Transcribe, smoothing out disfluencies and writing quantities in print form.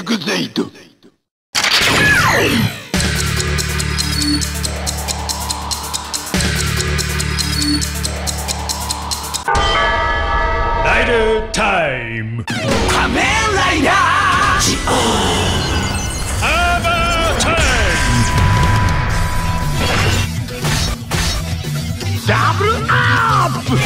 エグゼイド。 ライダータイム。 仮面ライダーアーバータイダブルアップ。